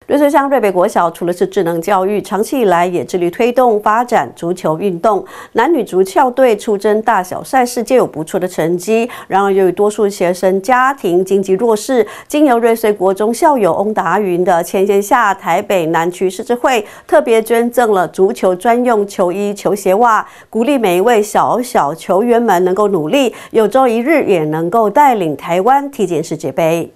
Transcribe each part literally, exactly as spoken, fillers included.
瑞穗乡瑞北国小除了是智能教育，长期以来也致力推动发展足球运动。男女足校队出征大小赛事皆有不错的成绩。然而，由于多数学生家庭经济弱势，经由瑞穗国中校友翁达云的牵线下，台北南区狮子会特别捐赠了足球专用球衣、球鞋袜，鼓励每一位小小球员们能够努力，有朝一日也能够带领台湾踢进世界杯。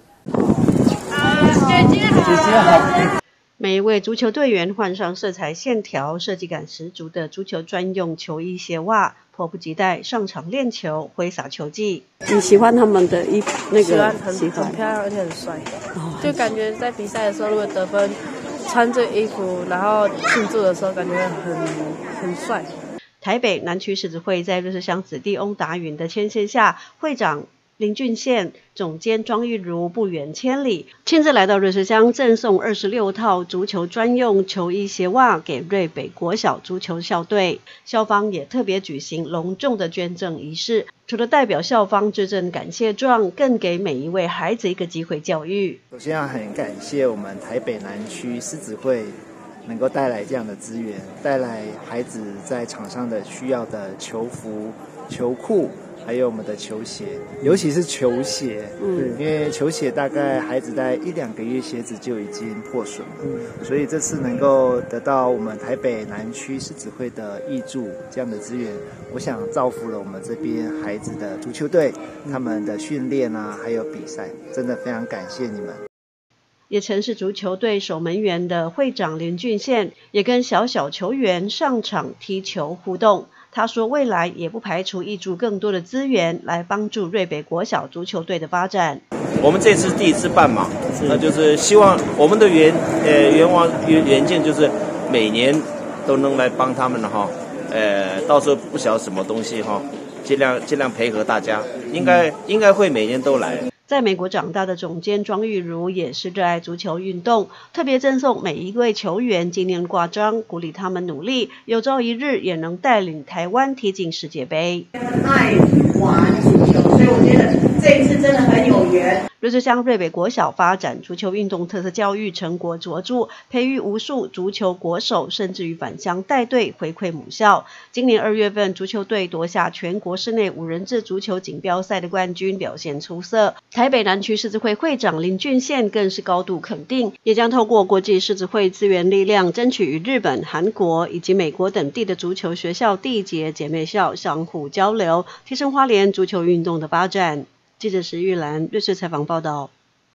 姐姐好。每一位足球队员换上色彩线条、设计感十足的足球专用球衣鞋袜，迫不及待上场练球，挥洒球技。你喜欢他们的衣服？那个喜欢很很漂亮，而且很帅。哦、就感觉在比赛的时候，如果得分，穿这衣服，然后庆祝的时候，感觉很很帅。 台北南区狮子会在瑞穗乡子弟翁达云的牵线下，会长 林俊宪、总监庄玉如不远千里，亲自来到瑞穗乡赠送二十六套足球专用球衣鞋袜给瑞北国小足球校队。校方也特别举行隆重的捐赠仪式，除了代表校方致赠感谢状，更给每一位孩子一个机会教育。 首先要很感谢我们台北南区狮子会能够带来这样的资源，带来孩子在场上的需要的球服、球裤。 还有我们的球鞋，尤其是球鞋，嗯，因为球鞋大概孩子在一两个月鞋子就已经破损了，嗯，所以这次能够得到我们台北南区狮子会的挹注这样的资源，我想造福了我们这边孩子的足球队，他们的训练啊，还有比赛，真的非常感谢你们。 也曾是足球队守门员的会长林俊宪，也跟小小球员上场踢球互动。他说，未来也不排除挹注更多的资源来帮助瑞北国小足球队的发展。 我们这次第一次办嘛，那就是希望我们的愿呃愿望愿愿景就是每年都能来帮他们了哈。呃，到时候不晓得什么东西哈，尽量尽量配合大家，应该应该会每年都来。 在美国长大的总监庄玉如也是热爱足球运动，特别赠送每一位球员纪念挂章，鼓励他们努力，有朝一日也能带领台湾踢进世界杯。 爱玩足球，所以我觉得这一次真的很有缘。 瑞穗乡瑞北国小发展足球运动特色教育成果卓著，培育无数足球国手，甚至于返乡带队回馈母校。今年二月份，足球队夺下全国室内五人制足球锦标赛的冠军，表现出色。台北南区狮子会会长林俊宪更是高度肯定，也将透过国际狮子会资源力量，争取与日本、韩国以及美国等地的足球学校缔结姐妹校，相互交流，提升花莲足球运动的发展。记者石玉兰瑞穗采访报道。